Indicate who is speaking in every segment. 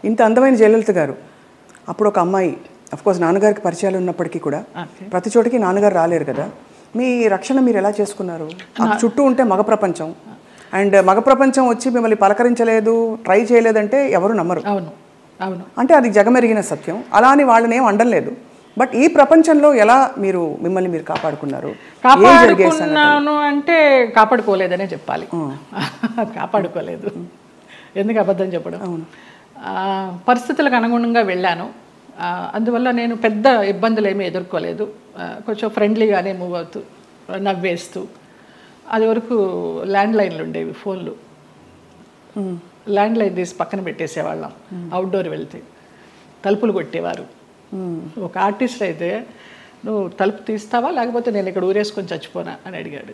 Speaker 1: ఇంత అందమైన జయలలిత గారు అప్పుడు ఒక అమ్మాయి అఫ్కోర్స్ నాన్నగారికి పరిచయాలు ఉన్నప్పటికీ కూడా ప్రతి చోటికి నాన్నగారు రాలేరు కదా, మీ రక్షణ మీరు ఎలా చేసుకున్నారు? చుట్టూ ఉంటే మగ ప్రపంచం, అండ్ మగ ప్రపంచం వచ్చి మిమ్మల్ని పలకరించలేదు, ట్రై చేయలేదంటే ఎవరు నమ్మరు.
Speaker 2: అవును అవును,
Speaker 1: అంటే అది జగమెరిగిన సత్యం. అలా అని వాళ్ళని ఏం అండలేదు. బట్ ఈ ప్రపంచంలో ఎలా మీరు మిమ్మల్ని మీరు కాపాడుకున్నారు?
Speaker 2: కాపాడుకున్నాను అంటే కాపాడుకోలేదనే చెప్పాలి. కాపాడుకోలేదు, ఎందుకు అబద్ధం చెప్పడం. పరిస్థితులకు అనుగుణంగా వెళ్ళాను, అందువల్ల నేను పెద్ద ఇబ్బందులు ఏమీ ఎదుర్కోలేదు. కొంచెం ఫ్రెండ్లీగానే మూవ్ అవుతూ నవ్వేస్తూ. అది వరకు ల్యాండ్ లైన్లు ఉండేవి, ఫోన్లు. ల్యాండ్ లైన్ తీసి పక్కన పెట్టేసేవాళ్ళం. అవుట్డోర్ వెళ్తే తలుపులు కొట్టేవారు. ఒక ఆర్టిస్ట్ అయితే నువ్వు తలుపు తీస్తావా లేకపోతే నేను ఇక్కడ ఊరేసుకొని చచ్చిపోనా అని అడిగాడు.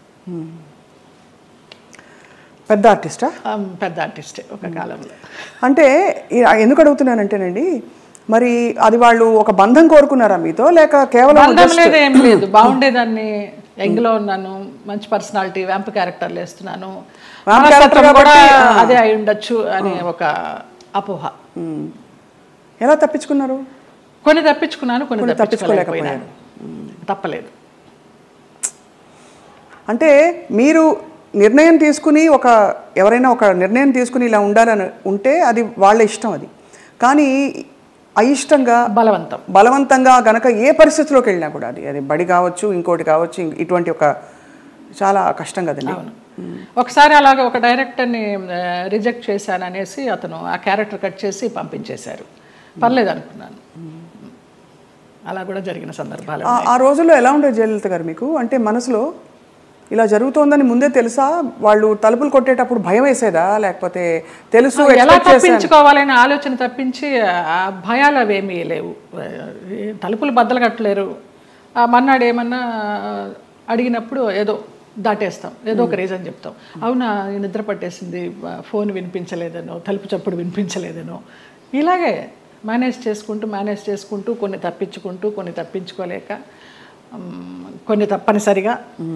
Speaker 1: పెద్ద ఆర్టిస్టా?
Speaker 2: పెద్ద ఆర్టిస్టే ఒక కాలంలో.
Speaker 1: అంటే ఎందుకు అడుగుతున్నానంటేనండి, మరి అది వాళ్ళు ఒక బంధం కోరుకున్నారా మీతో, లేక కేవలం
Speaker 2: బంధం లేదు, ఏం లేదు. బాగుండేదాన్ని, యంగ్లో ఉన్నాను, మంచి పర్సనాలిటీ, వ్యాంప్ క్యారెక్టర్లు వేస్తున్నాను, కూడా అదే అయి ఉండొచ్చు అనే ఒక అపోహ.
Speaker 1: ఎలా తప్పించుకున్నారు?
Speaker 2: కొన్ని తప్పించుకున్నాను, కొన్ని తప్పించుకోలేకపోయాను. తప్పలేదు.
Speaker 1: అంటే మీరు నిర్ణయం తీసుకుని ఎవరైనా ఒక నిర్ణయం తీసుకుని ఇలా ఉంటే అది వాళ్ళ ఇష్టం. అది కానీ అయిష్టంగా బలవంతంగా గనక ఏ పరిస్థితిలోకి వెళ్ళినా కూడా అది బడి కావచ్చు, ఇంకోటి కావచ్చు, ఇటువంటి ఒక చాలా కష్టం కదండి.
Speaker 2: ఒకసారి అలాగే ఒక డైరెక్టర్ని రిజెక్ట్ చేశాను అనేసి అతను ఆ క్యారెక్టర్ కట్ చేసి పంపించేశారు. పర్లేదు అనుకున్నాను. అలా కూడా జరిగిన సందర్భాలు.
Speaker 1: ఆ రోజుల్లో ఎలా ఉండేది జయలలిత గారు మీకు? అంటే మనసులో ఇలా జరుగుతోందని ముందే తెలుసా? వాళ్ళు తలుపులు కొట్టేటప్పుడు భయం వేసేదా, లేకపోతే తెలుసు
Speaker 2: ఎలా తప్పించుకోవాలనే ఆలోచన తప్పించి ఆ భయాలు అవేమీ లేవు. తలుపులు బద్దలు కట్టలేరు. మన్నాడు ఏమన్నా అడిగినప్పుడు ఏదో దాటేస్తాం, ఏదో ఒక రీజన్ చెప్తాం. అవునా నిద్ర పట్టేసింది, ఫోన్ వినిపించలేదనో, తలుపు చప్పుడు వినిపించలేదనో, ఇలాగే మేనేజ్ చేసుకుంటూ కొన్ని తప్పించుకుంటూ, కొన్ని తప్పించుకోలేక, కొన్ని తప్పనిసరిగా.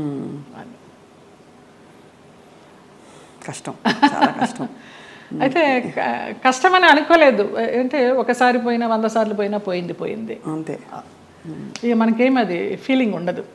Speaker 1: కష్టం, చాలా కష్టం.
Speaker 2: అయితే కష్టమని అనుకోలేదు. అంటే ఒకసారి పోయినా 100 సార్లు పోయినా పోయింది
Speaker 1: అంతే.
Speaker 2: ఇక మనకేం అది ఫీలింగ్ ఉండదు.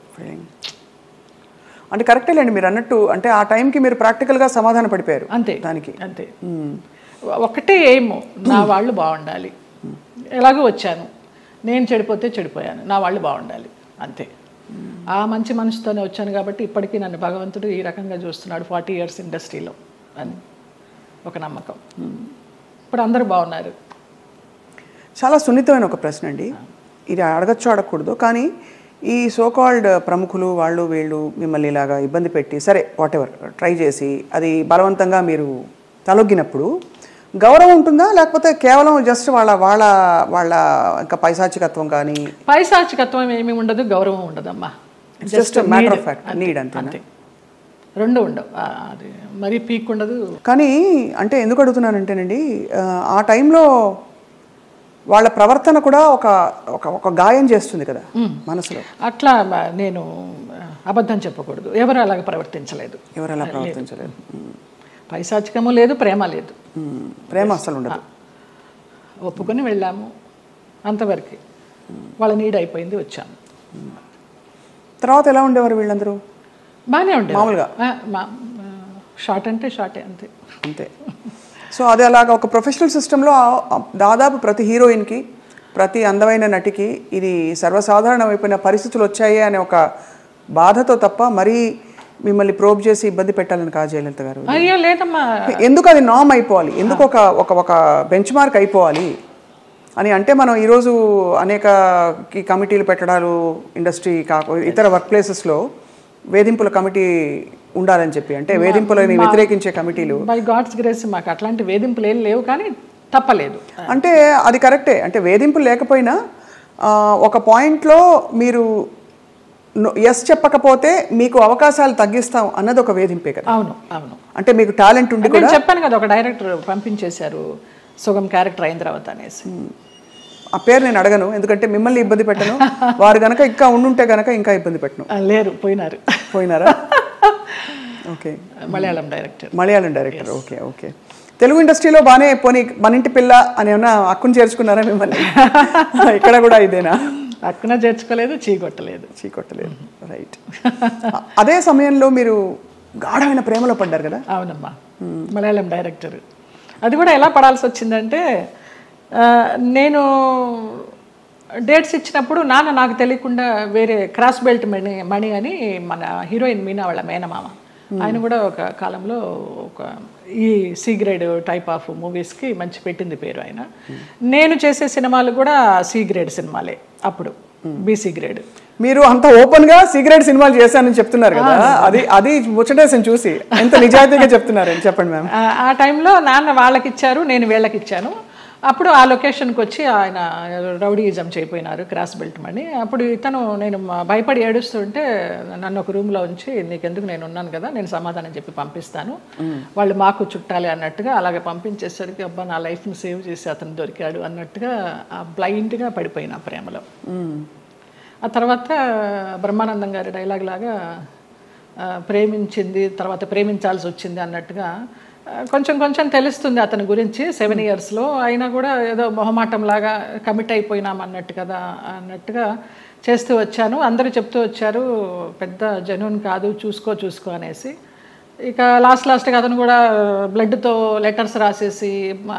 Speaker 1: అంటే కరెక్టేలేండి మీరు అన్నట్టు. అంటే ఆ టైంకి మీరు ప్రాక్టికల్గా సమాధాన పడిపోయారు
Speaker 2: అంతే.
Speaker 1: దానికి
Speaker 2: అంతే, ఒకటే ఏమో, నా వాళ్ళు బాగుండాలి. ఎలాగో వచ్చాను, నేను చెడిపోతే చెడిపోయాను, నా వాళ్ళు బాగుండాలి, అంతే. ఆ మంచి మనసుతోనే వచ్చాను కాబట్టి ఇప్పటికీ నన్ను భగవంతుడు ఈ రకంగా చూస్తున్నాడు 40 years ఇండస్ట్రీలో అని ఒక నమ్మకం. ఇప్పుడు అందరూ బాగున్నారు.
Speaker 1: చాలా సున్నితమైన ఒక ప్రశ్న అండి ఇది, అడగచ్చు అడగకూడదు, కానీ ఈ సోకాల్డ్ ప్రముఖులు వాళ్ళు వీళ్ళు మిమ్మల్ని ఇలాగా ఇబ్బంది పెట్టి, సరే వాటెవర్ ట్రై చేసి అది బలవంతంగా మీరు తలొగ్గినప్పుడు గౌరవం ఉంటుందా, లేకపోతే కేవలం జస్ట్ వాళ్ళ వాళ్ళ వాళ్ళ ఇంకా పైశాచికత్వం? కానీ
Speaker 2: పైశాచికత్వం ఏమీ ఉండదు, గౌరవం ఉండదమ్మా.
Speaker 1: Just matter of fact, need అంతే.
Speaker 2: రెండు ఉండవు, అది మరీ పీక్ ఉండదు.
Speaker 1: కానీ అంటే ఎందుకు అడుగుతున్నానంటేనండి, ఆ టైంలో వాళ్ళ ప్రవర్తన కూడా ఒక గాయం చేస్తుంది కదా మనసులో.
Speaker 2: అట్లా నేను అబద్ధం చెప్పకూడదు, ఎవరు అలాగ ప్రవర్తించలేదు. పైశాచికము లేదు, ప్రేమ లేదు.
Speaker 1: ప్రేమ అసలు ఉండదు.
Speaker 2: ఒప్పుకొని వెళ్ళాము, అంతవరకు. వాళ్ళ నీడ్ అయిపోయింది, వచ్చాము.
Speaker 1: తర్వాత ఎలా ఉండేవారు వీళ్ళందరూ?
Speaker 2: బాగానే ఉండేది
Speaker 1: మామూలుగా.
Speaker 2: షార్ట్ అంటే షార్టే, అంతే.
Speaker 1: సో అది అలాగా ఒక ప్రొఫెషనల్ సిస్టంలో దాదాపు ప్రతి హీరోయిన్కి, ప్రతి అందమైన నటికి ఇది సర్వసాధారణమైపోయిన పరిస్థితులు వచ్చాయి అనే ఒక బాధతో తప్ప మరీ మిమ్మల్ని ప్రోబ్ చేసి ఇబ్బంది పెట్టాలని కాదు జయలలిత గారు.
Speaker 2: అయ్యో లేదమ్మా.
Speaker 1: ఎందుకు అది నామ్ అయిపోవాలి, ఎందుకు ఒక బెంచ్ మార్క్ అయిపోవాలి అని అంటే, మనం ఈరోజు అనేక కమిటీలు పెట్టడాలు, ఇండస్ట్రీ ఇతర వర్క్ ప్లేసెస్లో వేధింపుల కమిటీ ఉండాలని చెప్పి, అంటే వేధింపులని వ్యతిరేకించే కమిటీలు.
Speaker 2: బై గాడ్స్ గ్రేస్ మాకు అట్లాంటి వేధింపులు ఏం లేవు, కానీ తప్పలేదు.
Speaker 1: అంటే అది కరెక్టే. అంటే వేధింపులు లేకపోయినా ఒక పాయింట్లో మీరు ఎస్ చెప్పకపోతే మీకు అవకాశాలు తగ్గిస్తాం అన్నది ఒక వేధింపే కదా.
Speaker 2: అవును.
Speaker 1: అంటే మీకు టాలెంట్ ఉండి కూడా
Speaker 2: చెప్పాను కదా, ఒక డైరెక్టర్ పంపించేశారు సుగం క్యారెక్టర్ అయిన తర్వాత అనేసి.
Speaker 1: ఆ పేరు నేను అడగను, ఎందుకంటే మిమ్మల్ని ఇబ్బంది పెట్టను. వారు గనక ఇంకా ఉండుంటే గనక ఇంకా ఇబ్బంది పెట్టను.
Speaker 2: లేరు, పోయినారా?
Speaker 1: ఓకే.
Speaker 2: మలయాళం డైరెక్టర్.
Speaker 1: ఓకే. తెలుగు ఇండస్ట్రీలో బాగానే పోనీ మన ఇంటి పిల్ల అని ఏమన్నా అక్కును చేర్చుకున్నారా మిమ్మల్ని? ఇక్కడ కూడా ఇదేనా?
Speaker 2: అక్కున చేర్చుకోలేదు, చీకొట్టలేదు. రైట్.
Speaker 1: అదే సమయంలో మీరు గాఢమైన ప్రేమలో పడ్డారు కదా?
Speaker 2: అవునమ్మా, మలయాళం డైరెక్టర్. అది కూడా ఎలా పడాల్సి వచ్చిందంటే, నేను డేట్స్ ఇచ్చినప్పుడు నాన్న నాకు తెలియకుండా వేరే క్రాస్ బెల్ట్ మణి అని మన హీరోయిన్ మీనా వాళ్ళ మేనమామ, ఆయన కూడా ఒక కాలంలో ఒక ఈ సి గ్రేడ్ టైప్ ఆఫ్ మూవీస్కి మంచి పెట్టింది పేరు ఆయన. నేను చేసే సినిమాలు కూడా సి గ్రేడ్ సినిమాలే అప్పుడు, బీసీ గ్రేడ్.
Speaker 1: మీరు అంత ఓపెన్ గా సిగరెట్ సినిమాలు చేశానని చెప్తున్నారు కదా, అది ముచ్చటేసని చూసి ఎంత నిజాయితీగా చెప్తున్నారని చెప్పండి మ్యామ్.
Speaker 2: ఆ టైంలో నాన్న వాళ్ళకి ఇచ్చారు, నేను వీళ్ళకి ఇచ్చాను. అప్పుడు ఆ లొకేషన్కి వచ్చి ఆయన రౌడీయిజం చేయిపోయినారు, క్రాస్ బెల్ట్ మని. అప్పుడు నేను భయపడి ఏడుస్తుంటే నన్ను ఒక రూమ్లో ఉంచి, నీకెందుకు నేను ఉన్నాను కదా, నేను సమాధానం చెప్పి పంపిస్తాను, వాళ్ళు మాకు చుట్టాలి అన్నట్టుగా అలాగే పంపించేసరికి అబ్బా నా లైఫ్ని సేవ్ చేసి అతను దొరికాడు అన్నట్టుగా బ్లైండ్గా పడిపోయిన ప్రేమలో. ఆ తర్వాత బ్రహ్మానందం గారి డైలాగ్ లాగా ప్రేమించింది తర్వాత ప్రేమించాల్సి వచ్చింది అన్నట్టుగా కొంచెం తెలుస్తుంది అతని గురించి 7 yearsలో. అయినా కూడా ఏదో మొహమాటంలాగా కమిట్ అయిపోయినాం అన్నట్టుగా చేస్తూ వచ్చాను. అందరూ చెప్తూ వచ్చారు పెద్ద జెన్యూన్ కాదు, చూసుకో అనేసి. ఇక లాస్ట్గా అతను కూడా బ్లడ్తో లెటర్స్ రాసేసి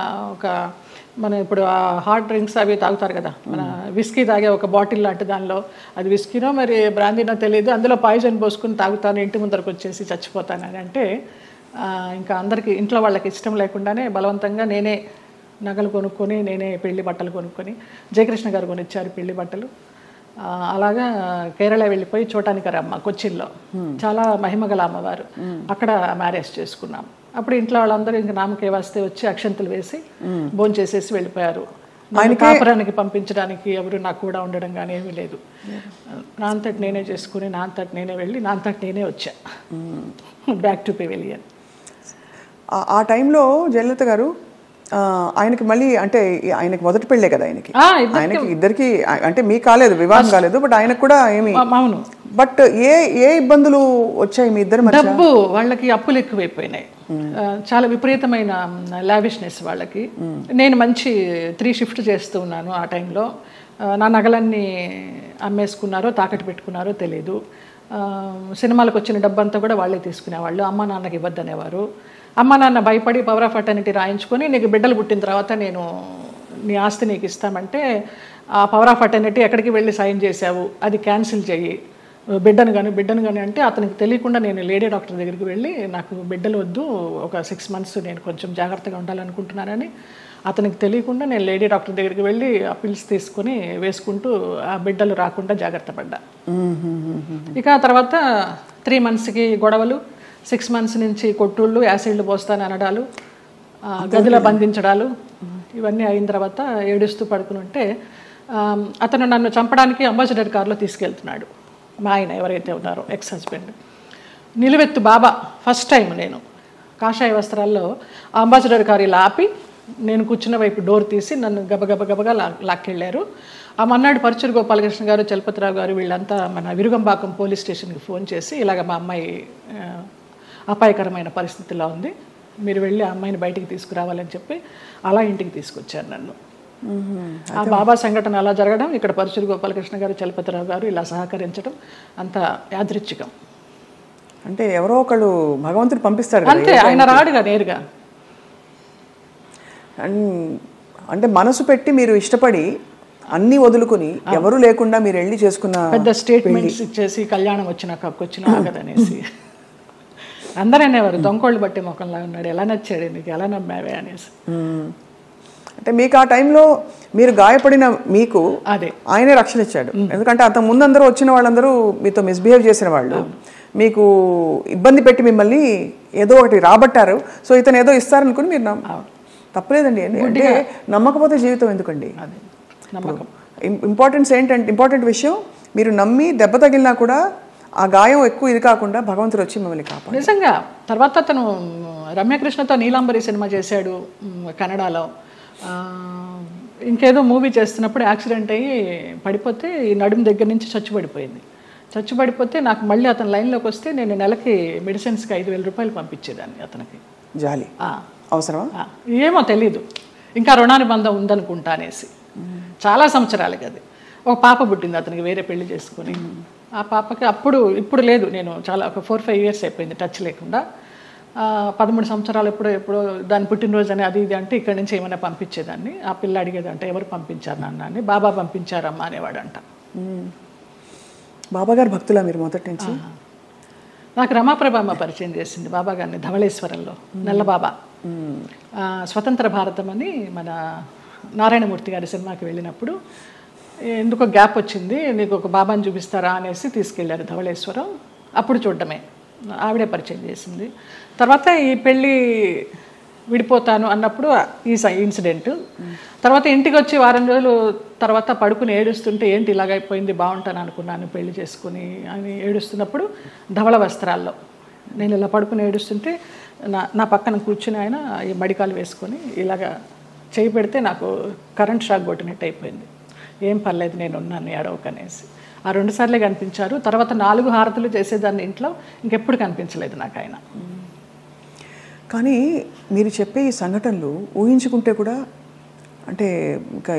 Speaker 2: మన ఇప్పుడు ఆ హాట్ డ్రింక్స్ అవి తాగుతారు కదా, మన విస్కీ తాగే ఒక బాటిల్ లాంటి దానిలో, అది విస్కీనో మరి బ్రాందీనో తెలియదు, అందులో పాయిజన్ పోసుకుని తాగుతాను, ఇంటి ముందరకు వచ్చేసి చచ్చిపోతానని అంటే, ఇంకా అందరికీ ఇంట్లో వాళ్ళకి ఇష్టం లేకుండానే బలవంతంగా నేనే నగలు కొనుక్కొని, నేనే పెళ్లి బట్టలు కొనుక్కొని, జయకృష్ణ గారు కొనిచ్చారు పెళ్లి బట్టలు. అలాగా కేరళ వెళ్ళిపోయి చూడటానికరమ్మ కొచ్చిన్లో, చాలా మహిమగల అమ్మవారు, అక్కడ మ్యారేజ్ చేసుకున్నాం. అప్పుడు ఇంట్లో వాళ్ళందరూ ఇంక నామకే వస్తే వచ్చి అక్షంతలు వేసి భోంచేసేసి వెళ్ళిపోయారు. ఆయన కాపురానికి పంపించడానికి ఎవరు నాకు కూడా ఉండడం కానీ ఏమీ లేదు. నా అంతటి నేనే చేసుకుని, నా అంతటి నేనే వెళ్ళి, నా అంతటి నేనే వచ్చా బ్యాక్ టు పెవిలియన్.
Speaker 1: ఆ టైంలో జయలలిత గారు ఆయనకి మళ్ళీ అంటే ఆయనకి మొదటి పెళ్ళే కదా, ఆయనకి ఇద్దరికి అంటే మీకు కాలేదు, వివాహం కాలేదు, బట్ ఆయనకు కూడా ఏమి.
Speaker 2: అవును.
Speaker 1: బట్ ఏ ఇబ్బందులు వచ్చాయి మీ ఇద్దరు?
Speaker 2: డబ్బు, వాళ్ళకి అప్పులు ఎక్కువైపోయినాయి, చాలా విపరీతమైన లావిష్నెస్ వాళ్ళకి. నేను మంచి 3 shifts చేస్తూ ఉన్నాను ఆ టైంలో. నా నగలన్నీ అమ్మేసుకున్నారో తాకట్టు పెట్టుకున్నారో తెలీదు. సినిమాలకు వచ్చిన డబ్బంతా కూడా వాళ్ళే తీసుకునేవాళ్ళు, అమ్మ నాన్నకి ఇవ్వద్దనేవారు. అమ్మ నాన్న భయపడి పవర్ ఆఫ్ అటర్నిటీ రాయించుకొని, నీకు బిడ్డలు పుట్టిన తర్వాత నేను నీ ఆస్తి నీకు ఇస్తామంటే, ఆ పవర్ ఆఫ్ అటర్నిటీ ఎక్కడికి వెళ్ళి సైన్ చేసావు, అది క్యాన్సిల్ చెయ్యి, బిడ్డను కానీ అంటే, అతనికి తెలియకుండా నేను లేడీ డాక్టర్ దగ్గరికి వెళ్ళి, నాకు బిడ్డలు వద్దు, ఒక 6 months నేను కొంచెం జాగ్రత్తగా ఉండాలనుకుంటున్నానని అతనికి తెలియకుండా నేను లేడీ డాక్టర్ దగ్గరికి వెళ్ళి ఆ పిల్స్ తీసుకొని వేసుకుంటూ ఆ బిడ్డలు రాకుండా జాగ్రత్త పడ్డా. ఇక తర్వాత 3 monthsకి గొడవలు, 6 months నుంచి కొట్టుళ్ళు, యాసిడ్లు పోస్తాను అనడాలు, గదిలో బంధించడాలు, ఇవన్నీ అయిన తర్వాత ఏడుస్తూ పడుకుని ఉంటే అతను నన్ను చంపడానికి అంబాసిడర్ కారులో తీసుకెళ్తున్నాడు. మా ఆయన ఎవరైతే ఉన్నారో ఎక్స్ హస్బెండ్, నిలువెత్తు బాబా. ఫస్ట్ టైం నేను కాషాయ వస్త్రాల్లో అంబాసిడర్ కారు ఇలా ఆపి, నేను కూర్చున్న వైపు డోర్ తీసి నన్ను గబగబగా లాక్కెళ్ళారు. ఆ మన్నాడు పరుచూరు గోపాలకృష్ణ గారు, చలపతిరావు గారు వీళ్ళంతా మన విరుగంబాకం పోలీస్ స్టేషన్కి ఫోన్ చేసి, ఇలాగ మా అమ్మాయి అపాయకరమైన పరిస్థితిలో ఉంది, మీరు వెళ్ళి ఆ అమ్మాయిని బయటికి తీసుకురావాలని చెప్పి అలా ఇంటికి తీసుకొచ్చారు నన్ను. ఆ బాబా సంఘటన అలా జరగడం, ఇక్కడ పరుచూరు గోపాలకృష్ణ గారు, చలపతిరావు గారు ఇలా సహకరించడం అంత యాదృచ్ఛికం.
Speaker 1: అంటే ఎవరో ఒకళ్ళు భగవంతుడు పంపిస్తాడు
Speaker 2: అంతే, ఆయన రాడుగా నేరుగా.
Speaker 1: అంటే మనసు పెట్టి మీరు ఇష్టపడి అన్ని వదులుకుని ఎవరు లేకుండా మీరు వెళ్ళి చేసుకున్న
Speaker 2: పెద్ద స్టేట్మెంట్స్ ఇచ్చేసి, కళ్యాణం వచ్చినా కదనేసి అందరూ అనేవారు, దొంగోళ్ళు బట్టి ముఖంలా ఉన్నాడు, ఎలా నచ్చాడు నీకు, ఎలా నమ్మావే అనేసి.
Speaker 1: అంటే మీకు ఆ టైంలో మీరు గాయపడిన మీకు ఆయనే రక్షణ ఇచ్చాడు. ఎందుకంటే అంత ముందందరూ వచ్చిన వాళ్ళందరూ మీతో మిస్బిహేవ్ చేసిన వాళ్ళు, మీకు ఇబ్బంది పెట్టి మిమ్మల్ని ఏదో ఒకటి రాబట్టారు. సో ఇతను ఏదో ఇస్తారనుకుని మీరు తప్పలేదండి. అంటే నమ్మకపోతే జీవితం ఎందుకండి? ఇంపార్టెంట్ విషయం, మీరు నమ్మి దెబ్బ తగిలినా కూడా ఆ గాయం ఎక్కువ ఇది కాకుండా భగవంతుడు వచ్చి మిమ్మల్ని కాపాడు.
Speaker 2: నిజంగా తర్వాత అతను రమ్యకృష్ణతో నీలాంబరి సినిమా చేశాడు కన్నడలో. ఇంకేదో మూవీ చేస్తున్నప్పుడు యాక్సిడెంట్ అయ్యి పడిపోతే ఈ నడుము దగ్గర నుంచి చచ్చుబడిపోతే నాకు మళ్ళీ అతను లైన్లోకి వస్తే నేను నెలకి మెడిసిన్స్కి 5,000 రూపాయలు పంపించేదాన్ని అతనికి.
Speaker 1: జాలి అవసరమా?
Speaker 2: ఏమో తెలీదు, ఇంకా రుణానుబంధం ఉందనుకుంటా అనేసి. చాలా సంవత్సరాలకి అది. ఒక పాప పుట్టింది అతనికి, వేరే పెళ్లి చేసుకుని. ఆ పాపకి ఇప్పుడు లేదు, నేను చాలా ఒక 4-5 ఇయర్స్ అయిపోయింది టచ్ లేకుండా. 13 సంవత్సరాలు ఎప్పుడో దాని పుట్టినరోజు అని అది ఇది అంటే ఇక్కడి నుంచి ఏమైనా పంపించేదాన్ని. ఆ పిల్ల అడిగేదంట, ఎవరు పంపించారు నాన్న అని. బాబా పంపించారమ్మా అనేవాడంట.
Speaker 1: బాబాగారు భక్తులా మీరు మొదటి నుంచి?
Speaker 2: నాకు రమాప్రభమ్మ పరిచయం చేసింది బాబా గారిని ధవళేశ్వరంలో, నల్లబాబా. స్వతంత్ర భారతం అని మన నారాయణమూర్తి గారి సినిమాకి వెళ్ళినప్పుడు ఎందుకో గ్యాప్ వచ్చింది, నీకు ఒక బాబాని చూపిస్తారా అనేసి తీసుకెళ్ళారు ధవళేశ్వరం. అప్పుడు చూడడమే, ఆవిడే పరిచయం చేసింది. తర్వాత ఈ పెళ్ళి విడిపోతాను అన్నప్పుడు ఈ ఇన్సిడెంట్. తర్వాత ఇంటికి వచ్చి వారం రోజులు తర్వాత పడుకుని ఏడుస్తుంటే, ఏంటి ఇలాగైపోయింది, బాగుంటాను అనుకున్నాను పెళ్లి చేసుకుని అని ఏడుస్తున్నప్పుడు ధవళ వస్త్రాల్లో నేను ఇలా పడుకుని ఏడుస్తుంటే నా పక్కన కూర్చుని ఆయన ఈ మడికాలు వేసుకొని ఇలాగా చేయి పెడితే నాకు కరెంట్ షాక్ కొట్టినట్టు అయిపోయింది. ఏం పర్లేదు, నేను ఉన్నాను, ఏడవకనేసి. ఆ 2 సార్లే కనిపించారు. తర్వాత 4 హారతులు చేసేదాన్ని ఇంట్లో, ఇంకెప్పుడు కనిపించలేదు నాకు ఆయన.
Speaker 1: కానీ మీరు చెప్పే ఈ సంఘటనలు ఊహించుకుంటే కూడా అంటే ఇంకా